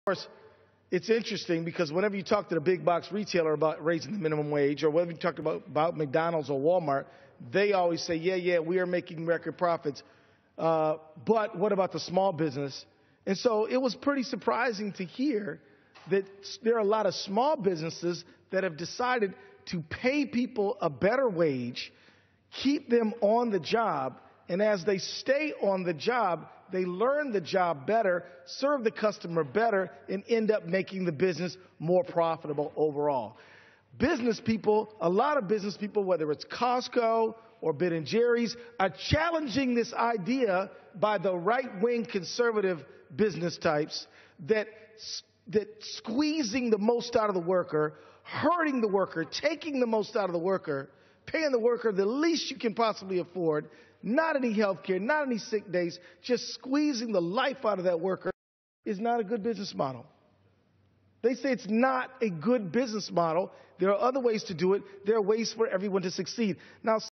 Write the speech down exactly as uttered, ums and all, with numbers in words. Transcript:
course, it's interesting because whenever you talk to the big box retailer about raising the minimum wage, or whenever you talk about, about McDonald's or Walmart, they always say, yeah, yeah, we are making record profits. Uh, but what about the small business? And so it was pretty surprising to hear that there are a lot of small businesses that have decided to pay people a better wage, keep them on the job, and as they stay on the job, they learn the job better, serve the customer better, and end up making the business more profitable overall. Business people, a lot of business people, whether it's Costco or Ben and Jerry's, are challenging this idea by the right-wing conservative business types that, that squeezing the most out of the worker, hurting the worker, taking the most out of the worker, paying the worker the least you can possibly afford, not any health care, not any sick days, just squeezing the life out of that worker is not a good business model. They say it's not a good business model. There are other ways to do it. There are ways for everyone to succeed. Now,